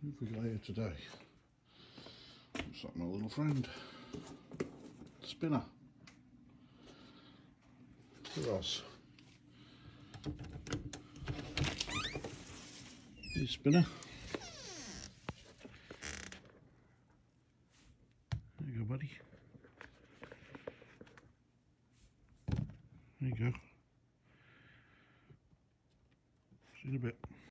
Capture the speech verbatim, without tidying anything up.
Who have we got here today? Looks like my little friend. Spinner. Who else? Hey, Spinner. There you go, buddy. There you go. See you in a bit.